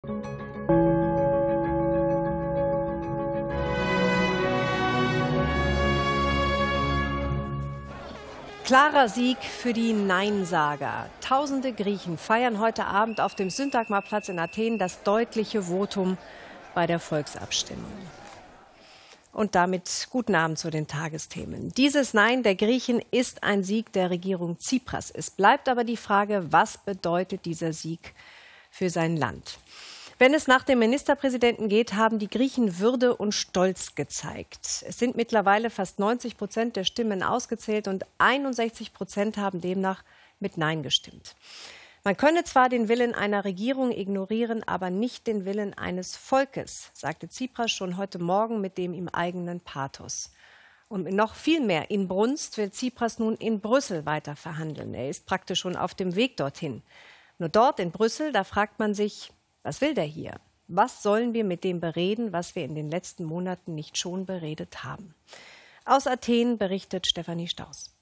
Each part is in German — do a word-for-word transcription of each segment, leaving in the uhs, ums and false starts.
Klarer Sieg für die Neinsager. Tausende Griechen feiern heute Abend auf dem Syntagmaplatz in Athen das deutliche Votum bei der Volksabstimmung. Und damit guten Abend zu den Tagesthemen. Dieses Nein der Griechen ist ein Sieg der Regierung Tsipras. Es bleibt aber die Frage, was bedeutet dieser Sieg für sein Land? Wenn es nach dem Ministerpräsidenten geht, haben die Griechen Würde und Stolz gezeigt. Es sind mittlerweile fast neunzig Prozent der Stimmen ausgezählt und einundsechzig Prozent haben demnach mit Nein gestimmt. Man könne zwar den Willen einer Regierung ignorieren, aber nicht den Willen eines Volkes, sagte Tsipras schon heute Morgen mit dem ihm eigenen Pathos. Und mit noch viel mehr Inbrunst will Tsipras nun in Brüssel weiter verhandeln. Er ist praktisch schon auf dem Weg dorthin. Nur dort in Brüssel, da fragt man sich, was will der hier? Was sollen wir mit dem bereden, was wir in den letzten Monaten nicht schon beredet haben? Aus Athen berichtet Stefanie Staus.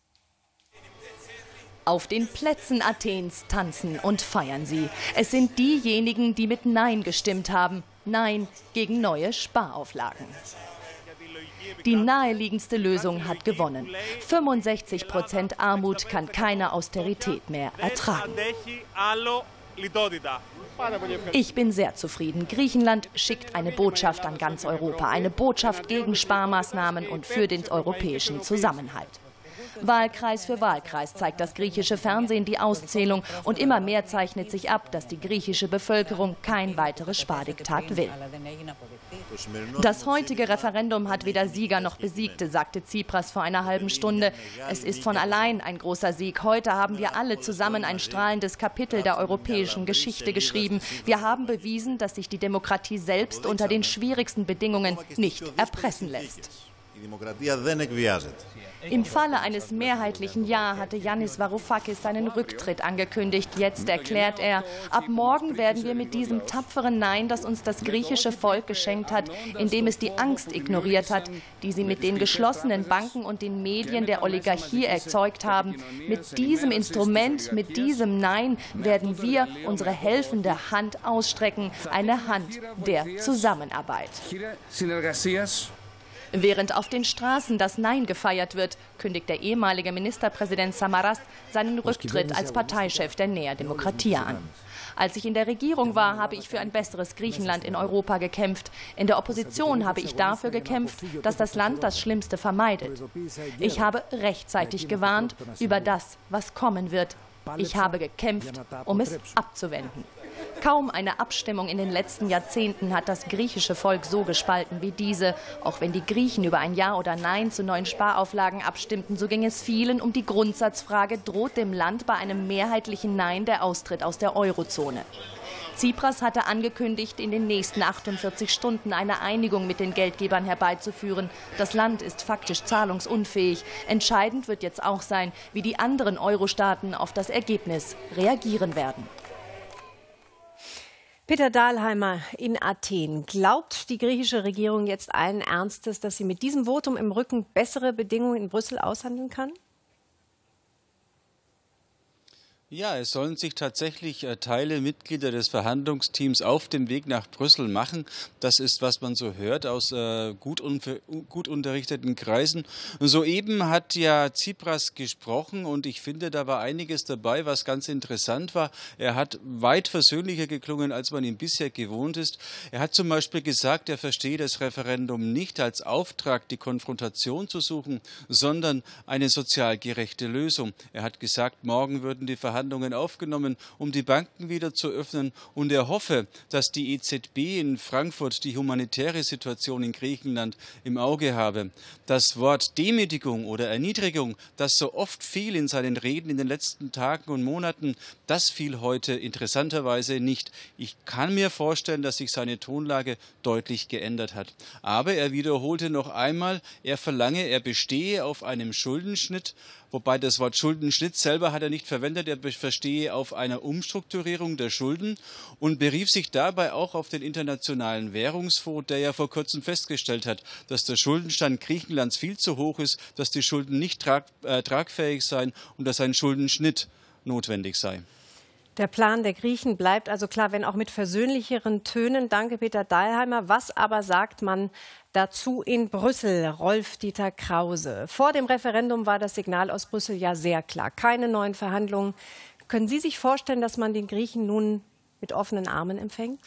Auf den Plätzen Athens tanzen und feiern sie. Es sind diejenigen, die mit Nein gestimmt haben. Nein gegen neue Sparauflagen. Die naheliegendste Lösung hat gewonnen. fünfundsechzig Prozent Armut kann keine Austerität mehr ertragen. Ich bin sehr zufrieden. Griechenland schickt eine Botschaft an ganz Europa, eine Botschaft gegen Sparmaßnahmen und für den europäischen Zusammenhalt. Wahlkreis für Wahlkreis zeigt das griechische Fernsehen die Auszählung und immer mehr zeichnet sich ab, dass die griechische Bevölkerung kein weiteres Spardiktat will. Das heutige Referendum hat weder Sieger noch Besiegte, sagte Tsipras vor einer halben Stunde. Es ist von allein ein großer Sieg. Heute haben wir alle zusammen ein strahlendes Kapitel der europäischen Geschichte geschrieben. Wir haben bewiesen, dass sich die Demokratie selbst unter den schwierigsten Bedingungen nicht erpressen lässt. Im Falle eines mehrheitlichen Ja hatte Yannis Varoufakis seinen Rücktritt angekündigt. Jetzt erklärt er, ab morgen werden wir mit diesem tapferen Nein, das uns das griechische Volk geschenkt hat, indem es die Angst ignoriert hat, die sie mit den geschlossenen Banken und den Medien der Oligarchie erzeugt haben. Mit diesem Instrument, mit diesem Nein werden wir unsere helfende Hand ausstrecken, eine Hand der Zusammenarbeit. Während auf den Straßen das Nein gefeiert wird, kündigt der ehemalige Ministerpräsident Samaras seinen Rücktritt als Parteichef der Nea Demokratia an. Als ich in der Regierung war, habe ich für ein besseres Griechenland in Europa gekämpft. In der Opposition habe ich dafür gekämpft, dass das Land das Schlimmste vermeidet. Ich habe rechtzeitig gewarnt über das, was kommen wird. Ich habe gekämpft, um es abzuwenden. Kaum eine Abstimmung in den letzten Jahrzehnten hat das griechische Volk so gespalten wie diese. Auch wenn die Griechen über ein Ja oder Nein zu neuen Sparauflagen abstimmten, so ging es vielen um die Grundsatzfrage, droht dem Land bei einem mehrheitlichen Nein der Austritt aus der Eurozone. Tsipras hatte angekündigt, in den nächsten achtundvierzig Stunden eine Einigung mit den Geldgebern herbeizuführen. Das Land ist faktisch zahlungsunfähig. Entscheidend wird jetzt auch sein, wie die anderen Euro-Staaten auf das Ergebnis reagieren werden. Peter Dahlheimer in Athen. Glaubt die griechische Regierung jetzt allen Ernstes, dass sie mit diesem Votum im Rücken bessere Bedingungen in Brüssel aushandeln kann? Ja, es sollen sich tatsächlich äh, Teile Mitglieder des Verhandlungsteams auf den Weg nach Brüssel machen. Das ist, was man so hört aus äh, gut, gut unterrichteten Kreisen. Soeben hat ja Tsipras gesprochen und ich finde, da war einiges dabei, was ganz interessant war. Er hat weit versöhnlicher geklungen, als man ihn bisher gewohnt ist. Er hat zum Beispiel gesagt, er verstehe das Referendum nicht als Auftrag, die Konfrontation zu suchen, sondern eine sozial gerechte Lösung. Er hat gesagt, morgen würden die Verhandlungen Verhandlungen aufgenommen, um die Banken wieder zu öffnen. Und er hoffe, dass die E Z B in Frankfurt die humanitäre Situation in Griechenland im Auge habe. Das Wort Demütigung oder Erniedrigung, das so oft fiel in seinen Reden in den letzten Tagen und Monaten, das fiel heute interessanterweise nicht. Ich kann mir vorstellen, dass sich seine Tonlage deutlich geändert hat. Aber er wiederholte noch einmal, er verlange, er bestehe auf einem Schuldenschnitt, wobei das Wort Schuldenschnitt selber hat er nicht verwendet, er verstehe auf einer Umstrukturierung der Schulden und berief sich dabei auch auf den Internationalen Währungsfonds, der ja vor kurzem festgestellt hat, dass der Schuldenstand Griechenlands viel zu hoch ist, dass die Schulden nicht trag, äh, tragfähig seien und dass ein Schuldenschnitt notwendig sei. Der Plan der Griechen bleibt also klar, wenn auch mit versöhnlicheren Tönen. Danke, Peter Dahlheimer. Was aber sagt man dazu in Brüssel? Rolf-Dieter Krause. Vor dem Referendum war das Signal aus Brüssel ja sehr klar. Keine neuen Verhandlungen. Können Sie sich vorstellen, dass man den Griechen nun mit offenen Armen empfängt?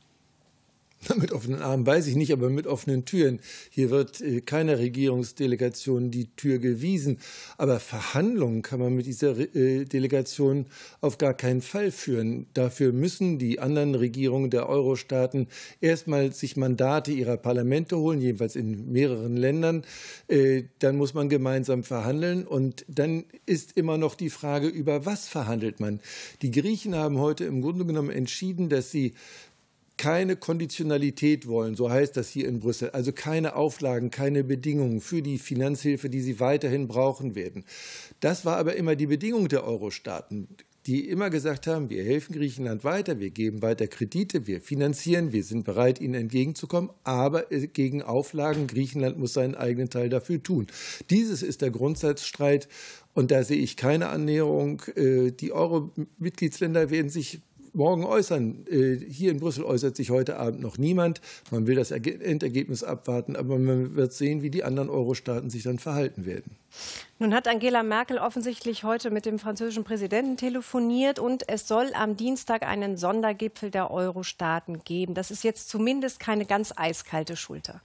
Mit offenen Armen weiß ich nicht, aber mit offenen Türen. Hier wird äh, keiner Regierungsdelegation die Tür gewiesen. Aber Verhandlungen kann man mit dieser äh, Delegation auf gar keinen Fall führen. Dafür müssen die anderen Regierungen der Euro-Staaten erstmal sich Mandate ihrer Parlamente holen, jedenfalls in mehreren Ländern. Äh, dann muss man gemeinsam verhandeln. Und dann ist immer noch die Frage, über was verhandelt man. Die Griechen haben heute im Grunde genommen entschieden, dass sie keine Konditionalität wollen, so heißt das hier in Brüssel, also keine Auflagen, keine Bedingungen für die Finanzhilfe, die sie weiterhin brauchen werden. Das war aber immer die Bedingung der Euro-Staaten, die immer gesagt haben, wir helfen Griechenland weiter, wir geben weiter Kredite, wir finanzieren, wir sind bereit, ihnen entgegenzukommen, aber gegen Auflagen, Griechenland muss seinen eigenen Teil dafür tun. Dieses ist der Grundsatzstreit und da sehe ich keine Annäherung. Die Euro-Mitgliedsländer werden sich morgen äußern. Hier in Brüssel äußert sich heute Abend noch niemand. Man will das Endergebnis abwarten, aber man wird sehen, wie die anderen Euro-Staaten sich dann verhalten werden. Nun hat Angela Merkel offensichtlich heute mit dem französischen Präsidenten telefoniert und es soll am Dienstag einen Sondergipfel der Euro-Staaten geben. Das ist jetzt zumindest keine ganz eiskalte Schulter.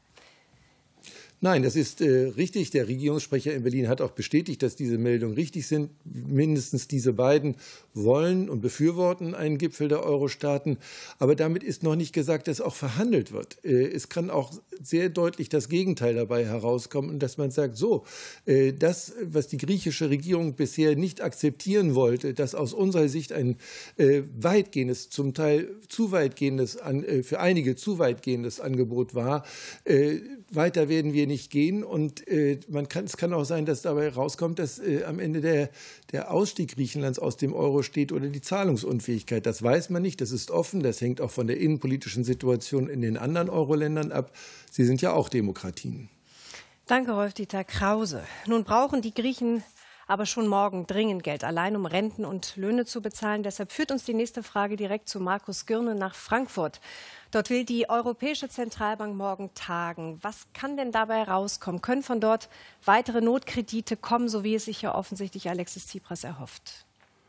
Nein, das ist äh, richtig. Der Regierungssprecher in Berlin hat auch bestätigt, dass diese Meldungen richtig sind. Mindestens diese beiden wollen und befürworten einen Gipfel der Euro-Staaten. Aber damit ist noch nicht gesagt, dass auch verhandelt wird. Äh, es kann auch sehr deutlich das Gegenteil dabei herauskommen und dass man sagt, so, äh, das, was die griechische Regierung bisher nicht akzeptieren wollte, dass aus unserer Sicht ein äh, weitgehendes, zum Teil zu weitgehendes, an, äh, für einige zu weitgehendes Angebot war, äh, weiter werden wir nicht gehen. Und äh, man kann, es kann auch sein, dass dabei rauskommt, dass äh, am Ende der, der Ausstieg Griechenlands aus dem Euro steht oder die Zahlungsunfähigkeit. Das weiß man nicht, das ist offen, das hängt auch von der innenpolitischen Situation in den anderen Euro-Ländern ab. Sie sind ja auch Demokratien. Danke, Rolf-Dieter Krause. Nun brauchen die Griechen aber schon morgen dringend Geld, allein um Renten und Löhne zu bezahlen. Deshalb führt uns die nächste Frage direkt zu Markus Girne nach Frankfurt. Dort will die Europäische Zentralbank morgen tagen. Was kann denn dabei rauskommen? Können von dort weitere Notkredite kommen, so wie es sich ja offensichtlich Alexis Tsipras erhofft?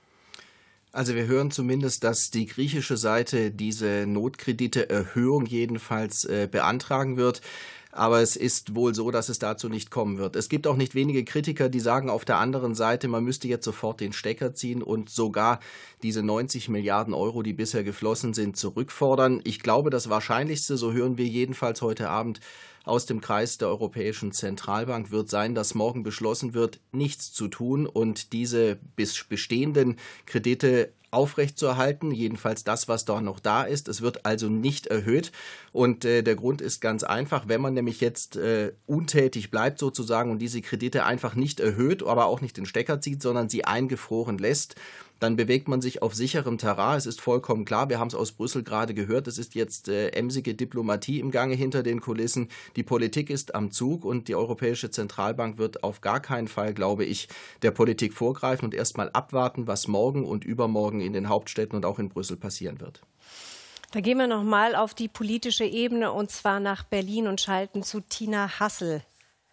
Also wir hören zumindest, dass die griechische Seite diese Notkrediteerhöhung jedenfalls äh, beantragen wird. Aber es ist wohl so, dass es dazu nicht kommen wird. Es gibt auch nicht wenige Kritiker, die sagen auf der anderen Seite, man müsste jetzt sofort den Stecker ziehen und sogar diese neunzig Milliarden Euro, die bisher geflossen sind, zurückfordern. Ich glaube, das Wahrscheinlichste, so hören wir jedenfalls heute Abend aus dem Kreis der Europäischen Zentralbank, wird sein, dass morgen beschlossen wird, nichts zu tun und diese bestehenden Kredite aufrechtzuerhalten, jedenfalls das, was da noch da ist. Es wird also nicht erhöht und äh, der Grund ist ganz einfach, wenn man nämlich jetzt äh, untätig bleibt sozusagen und diese Kredite einfach nicht erhöht, aber auch nicht den Stecker zieht, sondern sie eingefroren lässt, dann bewegt man sich auf sicherem Terrain. Es ist vollkommen klar, wir haben es aus Brüssel gerade gehört, es ist jetzt äh, emsige Diplomatie im Gange hinter den Kulissen. Die Politik ist am Zug und die Europäische Zentralbank wird auf gar keinen Fall, glaube ich, der Politik vorgreifen und erst mal abwarten, was morgen und übermorgen in den Hauptstädten und auch in Brüssel passieren wird. Da gehen wir noch mal auf die politische Ebene und zwar nach Berlin und schalten zu Tina Hassel.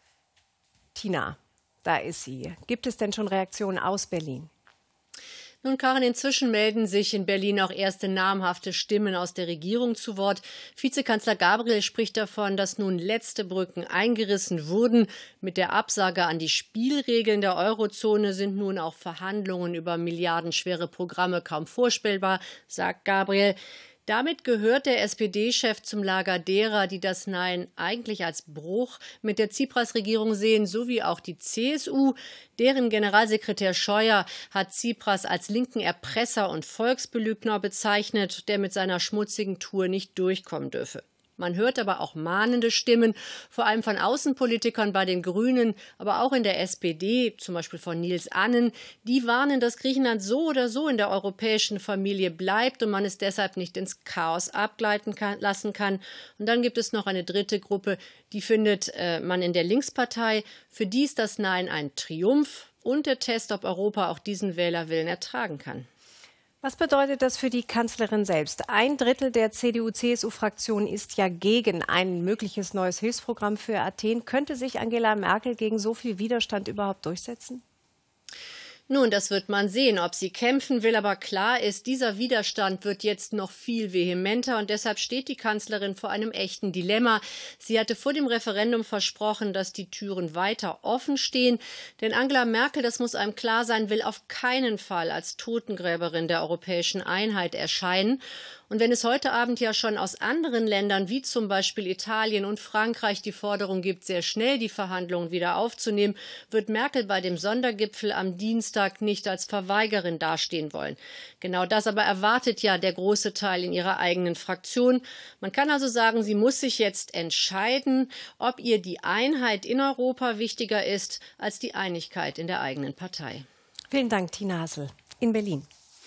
Tina, da ist sie. Gibt es denn schon Reaktionen aus Berlin? Nun, Karin, inzwischen melden sich in Berlin auch erste namhafte Stimmen aus der Regierung zu Wort. Vizekanzler Gabriel spricht davon, dass nun letzte Brücken eingerissen wurden. Mit der Absage an die Spielregeln der Eurozone sind nun auch Verhandlungen über milliardenschwere Programme kaum vorstellbar, sagt Gabriel. Damit gehört der S P D-Chef zum Lager derer, die das Nein eigentlich als Bruch mit der Tsipras-Regierung sehen, sowie auch die C S U. Deren Generalsekretär Scheuer hat Tsipras als linken Erpresser und Volksbelügner bezeichnet, der mit seiner schmutzigen Tour nicht durchkommen dürfe. Man hört aber auch mahnende Stimmen, vor allem von Außenpolitikern bei den Grünen, aber auch in der S P D, zum Beispiel von Nils Annen. Die warnen, dass Griechenland so oder so in der europäischen Familie bleibt und man es deshalb nicht ins Chaos abgleiten kann, lassen kann. Und dann gibt es noch eine dritte Gruppe, die findet äh, man in der Linkspartei. Für die ist das Nein ein Triumph und der Test, ob Europa auch diesen Wählerwillen ertragen kann. Was bedeutet das für die Kanzlerin selbst? Ein Drittel der C D U C S U-Fraktion ist ja gegen ein mögliches neues Hilfsprogramm für Athen. Könnte sich Angela Merkel gegen so viel Widerstand überhaupt durchsetzen? Nun, das wird man sehen, ob sie kämpfen will. Aber klar ist, dieser Widerstand wird jetzt noch viel vehementer. Und deshalb steht die Kanzlerin vor einem echten Dilemma. Sie hatte vor dem Referendum versprochen, dass die Türen weiter offen stehen. Denn Angela Merkel, das muss einem klar sein, will auf keinen Fall als Totengräberin der europäischen Einheit erscheinen. Und wenn es heute Abend ja schon aus anderen Ländern, wie zum Beispiel Italien und Frankreich, die Forderung gibt, sehr schnell die Verhandlungen wieder aufzunehmen, wird Merkel bei dem Sondergipfel am Dienstag nicht als Verweigerin dastehen wollen. Genau das aber erwartet ja der große Teil in ihrer eigenen Fraktion. Man kann also sagen, sie muss sich jetzt entscheiden, ob ihr die Einheit in Europa wichtiger ist als die Einigkeit in der eigenen Partei. Vielen Dank, Tina Hassel in Berlin.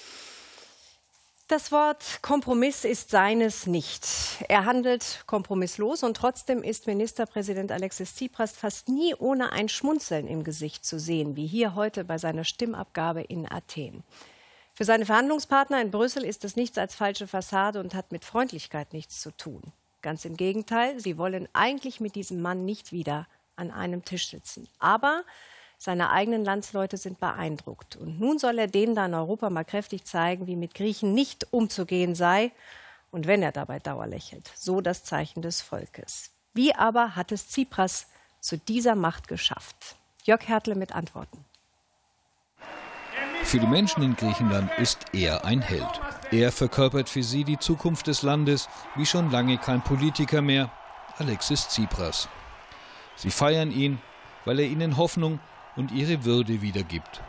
Das Wort Kompromiss ist seines nicht. Er handelt kompromisslos und trotzdem ist Ministerpräsident Alexis Tsipras fast nie ohne ein Schmunzeln im Gesicht zu sehen, wie hier heute bei seiner Stimmabgabe in Athen. Für seine Verhandlungspartner in Brüssel ist es nichts als falsche Fassade und hat mit Freundlichkeit nichts zu tun. Ganz im Gegenteil, sie wollen eigentlich mit diesem Mann nicht wieder an einem Tisch sitzen. Aber seine eigenen Landsleute sind beeindruckt. Und nun soll er denen da in Europa mal kräftig zeigen, wie mit Griechen nicht umzugehen sei. Und wenn er dabei dauerlächelt, so das Zeichen des Volkes. Wie aber hat es Tsipras zu dieser Macht geschafft? Jörg Hertle mit Antworten. Für die Menschen in Griechenland ist er ein Held. Er verkörpert für sie die Zukunft des Landes, wie schon lange kein Politiker mehr, Alexis Tsipras. Sie feiern ihn, weil er ihnen Hoffnung und ihre Würde wiedergibt.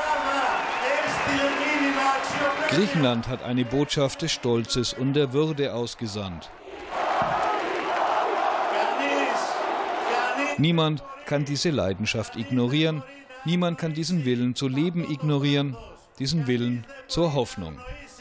Griechenland hat eine Botschaft des Stolzes und der Würde ausgesandt. Niemand kann diese Leidenschaft ignorieren, niemand kann diesen Willen zu leben ignorieren, diesen Willen zur Hoffnung.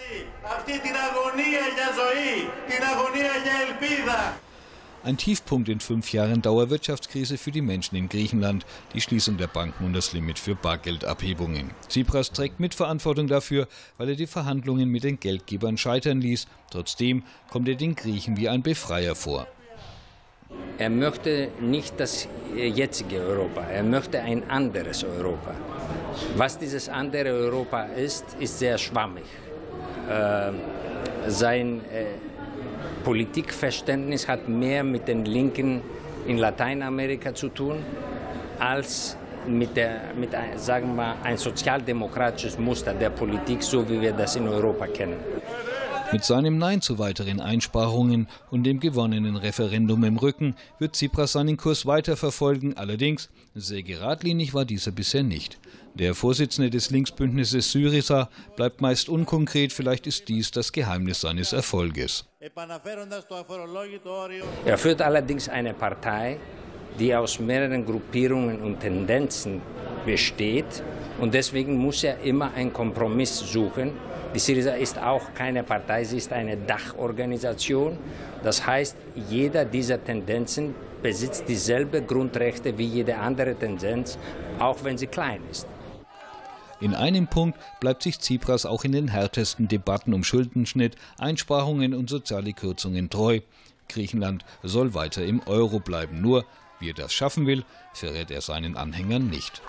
Ein Tiefpunkt in fünf Jahren Dauerwirtschaftskrise für die Menschen in Griechenland, die Schließung der Banken und das Limit für Bargeldabhebungen. Tsipras trägt Mitverantwortung dafür, weil er die Verhandlungen mit den Geldgebern scheitern ließ. Trotzdem kommt er den Griechen wie ein Befreier vor. Er möchte nicht das jetzige Europa, er möchte ein anderes Europa. Was dieses andere Europa ist, ist sehr schwammig. Äh, sein äh, Politikverständnis hat mehr mit den Linken in Lateinamerika zu tun, als mit, der, mit sagen wir, ein sozialdemokratisches Muster der Politik, so wie wir das in Europa kennen. Mit seinem Nein zu weiteren Einsparungen und dem gewonnenen Referendum im Rücken wird Tsipras seinen Kurs weiterverfolgen. Allerdings, sehr geradlinig war dieser bisher nicht. Der Vorsitzende des Linksbündnisses Syriza bleibt meist unkonkret. Vielleicht ist dies das Geheimnis seines Erfolges. Er führt allerdings eine Partei, die aus mehreren Gruppierungen und Tendenzen besteht. Und deswegen muss er immer einen Kompromiss suchen. Die Syriza ist auch keine Partei, sie ist eine Dachorganisation. Das heißt, jeder dieser Tendenzen besitzt dieselben Grundrechte wie jede andere Tendenz, auch wenn sie klein ist. In einem Punkt bleibt sich Tsipras auch in den härtesten Debatten um Schuldenschnitt, Einsparungen und soziale Kürzungen treu. Griechenland soll weiter im Euro bleiben. Nur, wie er das schaffen will, verrät er seinen Anhängern nicht.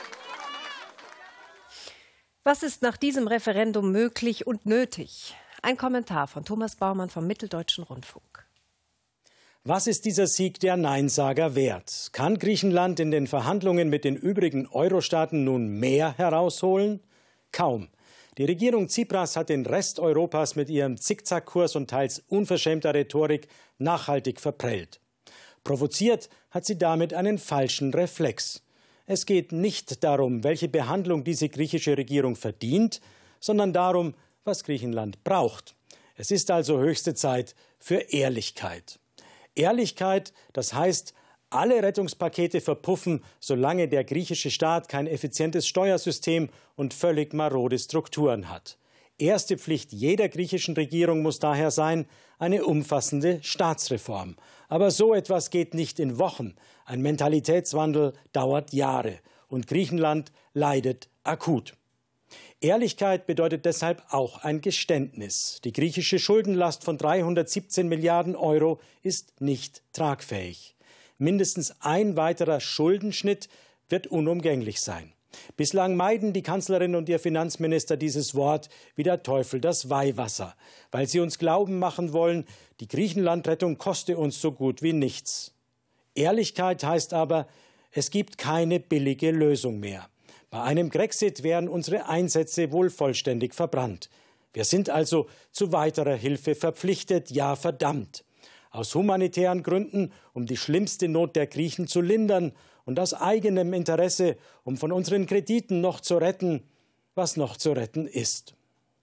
Was ist nach diesem Referendum möglich und nötig? Ein Kommentar von Thomas Baumann vom Mitteldeutschen Rundfunk. Was ist dieser Sieg der Neinsager wert? Kann Griechenland in den Verhandlungen mit den übrigen Euro-Staaten nun mehr herausholen? Kaum. Die Regierung Tsipras hat den Rest Europas mit ihrem Zickzackkurs und teils unverschämter Rhetorik nachhaltig verprellt. Provoziert hat sie damit einen falschen Reflex. Es geht nicht darum, welche Behandlung diese griechische Regierung verdient, sondern darum, was Griechenland braucht. Es ist also höchste Zeit für Ehrlichkeit. Ehrlichkeit, das heißt, alle Rettungspakete verpuffen, solange der griechische Staat kein effizientes Steuersystem und völlig marode Strukturen hat. Erste Pflicht jeder griechischen Regierung muss daher sein, eine umfassende Staatsreform. Aber so etwas geht nicht in Wochen. Ein Mentalitätswandel dauert Jahre und Griechenland leidet akut. Ehrlichkeit bedeutet deshalb auch ein Geständnis. Die griechische Schuldenlast von dreihundertsiebzehn Milliarden Euro ist nicht tragfähig. Mindestens ein weiterer Schuldenschnitt wird unumgänglich sein. Bislang meiden die Kanzlerin und ihr Finanzminister dieses Wort wie der Teufel das Weihwasser, weil sie uns glauben machen wollen, die Griechenlandrettung koste uns so gut wie nichts. Ehrlichkeit heißt aber, es gibt keine billige Lösung mehr. Bei einem Grexit wären unsere Einsätze wohl vollständig verbrannt. Wir sind also zu weiterer Hilfe verpflichtet, ja verdammt. Aus humanitären Gründen, um die schlimmste Not der Griechen zu lindern und aus eigenem Interesse, um von unseren Krediten noch zu retten, was noch zu retten ist.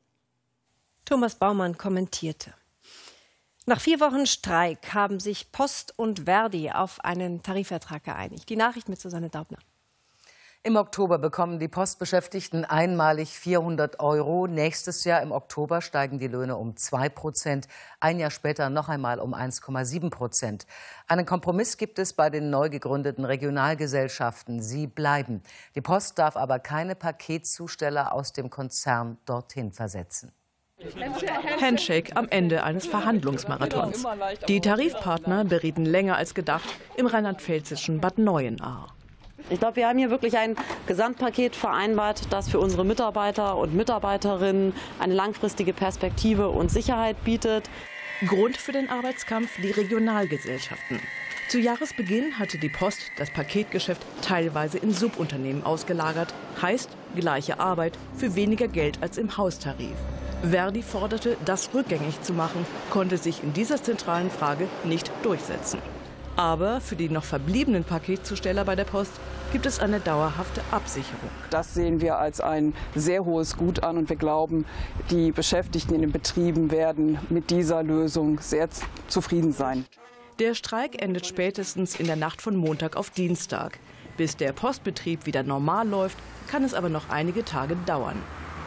Thomas Baumann kommentierte. Nach vier Wochen Streik haben sich Post und Verdi auf einen Tarifvertrag geeinigt. Die Nachricht mit Susanne Daubner. Im Oktober bekommen die Postbeschäftigten einmalig vierhundert Euro. Nächstes Jahr im Oktober steigen die Löhne um zwei Prozent. Ein Jahr später noch einmal um eins Komma sieben Prozent. Einen Kompromiss gibt es bei den neu gegründeten Regionalgesellschaften. Sie bleiben. Die Post darf aber keine Paketzusteller aus dem Konzern dorthin versetzen. Handshake am Ende eines Verhandlungsmarathons. Die Tarifpartner berieten länger als gedacht im rheinland-pfälzischen Bad Neuenahr. Ich glaube, wir haben hier wirklich ein Gesamtpaket vereinbart, das für unsere Mitarbeiter und Mitarbeiterinnen eine langfristige Perspektive und Sicherheit bietet. Grund für den Arbeitskampf die Regionalgesellschaften. Zu Jahresbeginn hatte die Post das Paketgeschäft teilweise in Subunternehmen ausgelagert. Heißt gleiche Arbeit für weniger Geld als im Haustarif. Verdi forderte, das rückgängig zu machen, konnte sich in dieser zentralen Frage nicht durchsetzen. Aber für die noch verbliebenen Paketzusteller bei der Post gibt es eine dauerhafte Absicherung. Das sehen wir als ein sehr hohes Gut an und wir glauben, die Beschäftigten in den Betrieben werden mit dieser Lösung sehr zufrieden sein. Der Streik endet spätestens in der Nacht von Montag auf Dienstag. Bis der Postbetrieb wieder normal läuft, kann es aber noch einige Tage dauern.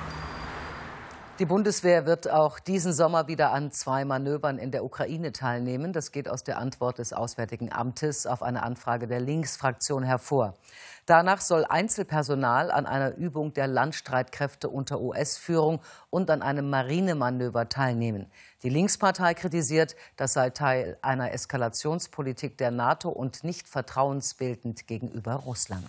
Die Bundeswehr wird auch diesen Sommer wieder an zwei Manövern in der Ukraine teilnehmen. Das geht aus der Antwort des Auswärtigen Amtes auf eine Anfrage der Linksfraktion hervor. Danach soll Einzelpersonal an einer Übung der Landstreitkräfte unter U S-Führung und an einem Marinemanöver teilnehmen. Die Linkspartei kritisiert, das sei Teil einer Eskalationspolitik der NATO und nicht vertrauensbildend gegenüber Russland.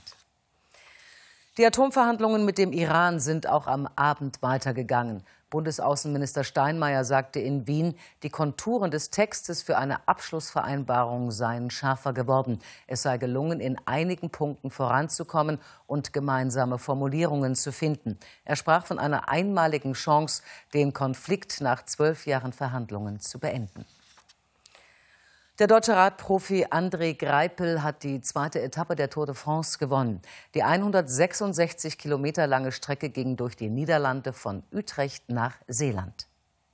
Die Atomverhandlungen mit dem Iran sind auch am Abend weitergegangen. Bundesaußenminister Steinmeier sagte in Wien, die Konturen des Textes für eine Abschlussvereinbarung seien schärfer geworden. Es sei gelungen, in einigen Punkten voranzukommen und gemeinsame Formulierungen zu finden. Er sprach von einer einmaligen Chance, den Konflikt nach zwölf Jahren Verhandlungen zu beenden. Der deutsche Radprofi André Greipel hat die zweite Etappe der Tour de France gewonnen. Die hundertsechsundsechzig Kilometer lange Strecke ging durch die Niederlande von Utrecht nach Seeland.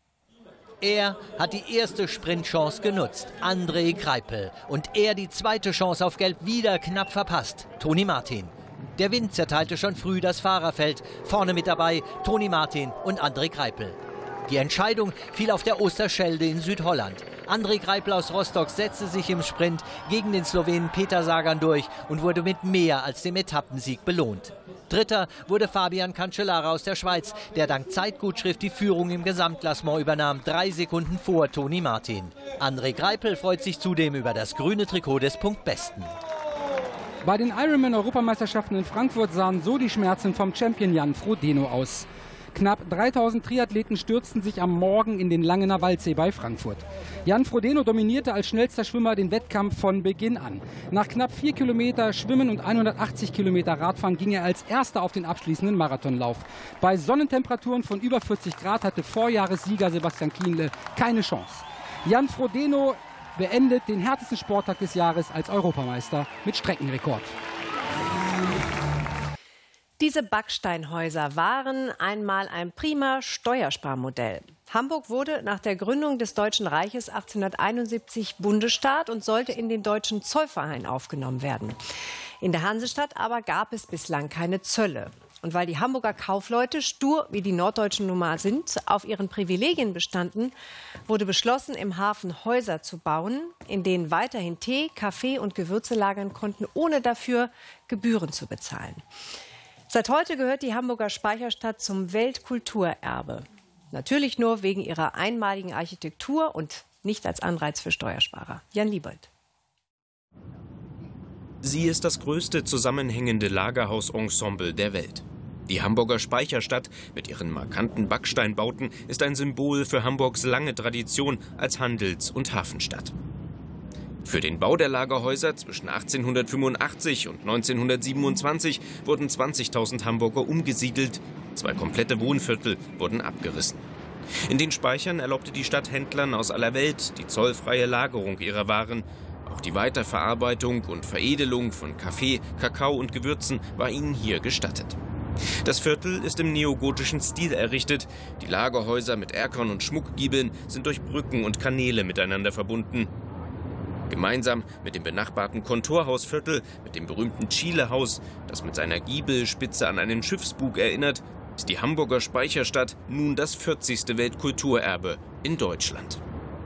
Er hat die erste Sprintchance genutzt, André Greipel. Und er die zweite Chance auf Gelb wieder knapp verpasst, Toni Martin. Der Wind zerteilte schon früh das Fahrerfeld. Vorne mit dabei Toni Martin und André Greipel. Die Entscheidung fiel auf der Osterschelde in Südholland. André Greipel aus Rostock setzte sich im Sprint gegen den Slowenen Peter Sagan durch und wurde mit mehr als dem Etappensieg belohnt. Dritter wurde Fabian Cancellara aus der Schweiz, der dank Zeitgutschrift die Führung im Gesamtklassement übernahm, drei Sekunden vor Toni Martin. André Greipel freut sich zudem über das grüne Trikot des Punktbesten. Bei den Ironman-Europameisterschaften in Frankfurt sahen so die Schmerzen vom Champion Jan Frodeno aus. Knapp dreitausend Triathleten stürzten sich am Morgen in den Langener Waldsee bei Frankfurt. Jan Frodeno dominierte als schnellster Schwimmer den Wettkampf von Beginn an. Nach knapp vier Kilometer Schwimmen und hundertachtzig Kilometer Radfahren ging er als Erster auf den abschließenden Marathonlauf. Bei Sonnentemperaturen von über vierzig Grad hatte Vorjahressieger Sebastian Kienle keine Chance. Jan Frodeno beendet den härtesten Sporttag des Jahres als Europameister mit Streckenrekord. Diese Backsteinhäuser waren einmal ein prima Steuersparmodell. Hamburg wurde nach der Gründung des Deutschen Reiches achtzehnhunderteinundsiebzig Bundesstaat und sollte in den Deutschen Zollverein aufgenommen werden. In der Hansestadt aber gab es bislang keine Zölle. Und weil die Hamburger Kaufleute, stur wie die Norddeutschen nun mal sind, auf ihren Privilegien bestanden, wurde beschlossen, im Hafen Häuser zu bauen, in denen weiterhin Tee, Kaffee und Gewürze lagern konnten, ohne dafür Gebühren zu bezahlen. Seit heute gehört die Hamburger Speicherstadt zum Weltkulturerbe. Natürlich nur wegen ihrer einmaligen Architektur und nicht als Anreiz für Steuersparer. Jan Liebold. Sie ist das größte zusammenhängende Lagerhausensemble der Welt. Die Hamburger Speicherstadt mit ihren markanten Backsteinbauten ist ein Symbol für Hamburgs lange Tradition als Handels- und Hafenstadt. Für den Bau der Lagerhäuser zwischen achtzehnhundertfünfundachtzig und neunzehnhundertsiebenundzwanzig wurden zwanzigtausend Hamburger umgesiedelt, zwei komplette Wohnviertel wurden abgerissen. In den Speichern erlaubte die Stadt Händlern aus aller Welt die zollfreie Lagerung ihrer Waren. Auch die Weiterverarbeitung und Veredelung von Kaffee, Kakao und Gewürzen war ihnen hier gestattet. Das Viertel ist im neogotischen Stil errichtet. Die Lagerhäuser mit Erkern und Schmuckgiebeln sind durch Brücken und Kanäle miteinander verbunden. Gemeinsam mit dem benachbarten Kontorhausviertel, mit dem berühmten Chile-Haus, das mit seiner Giebelspitze an einen Schiffsbug erinnert, ist die Hamburger Speicherstadt nun das vierzigste Weltkulturerbe in Deutschland.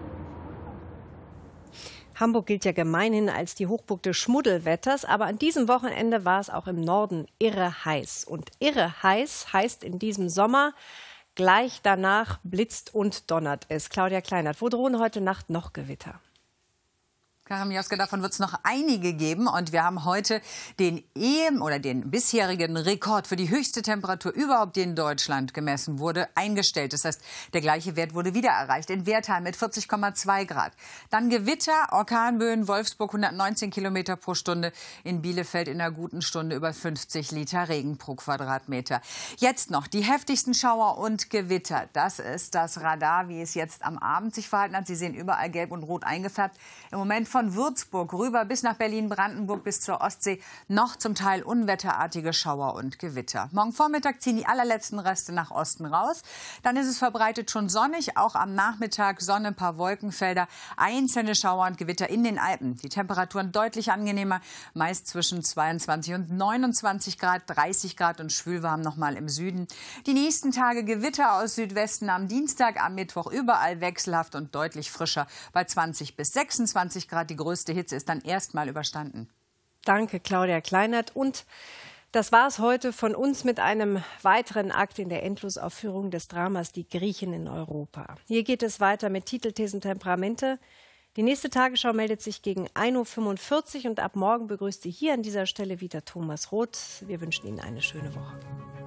Hamburg gilt ja gemeinhin als die Hochburg des Schmuddelwetters, aber an diesem Wochenende war es auch im Norden irre heiß. Und irre heiß heißt in diesem Sommer, gleich danach blitzt und donnert es. Claudia Kleinert, wo drohen heute Nacht noch Gewitter? Karin Mioska, davon wird es noch einige geben. Und wir haben heute den ehem oder den bisherigen Rekord für die höchste Temperatur überhaupt, die in Deutschland gemessen wurde, eingestellt. Das heißt, der gleiche Wert wurde wieder erreicht in Wertheim mit vierzig Komma zwei Grad. Dann Gewitter, Orkanböen, Wolfsburg hundertneunzehn Kilometer pro Stunde, in Bielefeld in einer guten Stunde über fünfzig Liter Regen pro Quadratmeter. Jetzt noch die heftigsten Schauer und Gewitter. Das ist das Radar, wie es jetzt am Abend sich verhalten hat. Sie sehen überall gelb und rot eingefärbt. Im Moment von Würzburg rüber bis nach Berlin-Brandenburg bis zur Ostsee noch zum Teil unwetterartige Schauer und Gewitter. Morgen Vormittag ziehen die allerletzten Reste nach Osten raus. Dann ist es verbreitet schon sonnig, auch am Nachmittag Sonne, ein paar Wolkenfelder, einzelne Schauer und Gewitter in den Alpen. Die Temperaturen deutlich angenehmer, meist zwischen zweiundzwanzig und neunundzwanzig Grad, dreißig Grad und schwülwarm nochmal im Süden. Die nächsten Tage Gewitter aus Südwesten am Dienstag, am Mittwoch überall wechselhaft und deutlich frischer bei zwanzig bis sechsundzwanzig Grad. Die größte Hitze ist dann erstmal überstanden. Danke, Claudia Kleinert. Und das war es heute von uns mit einem weiteren Akt in der Endlosaufführung des Dramas Die Griechen in Europa. Hier geht es weiter mit Titelthesen Temperamente. Die nächste Tagesschau meldet sich gegen ein Uhr fünfundvierzig und ab morgen begrüßt Sie hier an dieser Stelle wieder Thomas Roth. Wir wünschen Ihnen eine schöne Woche.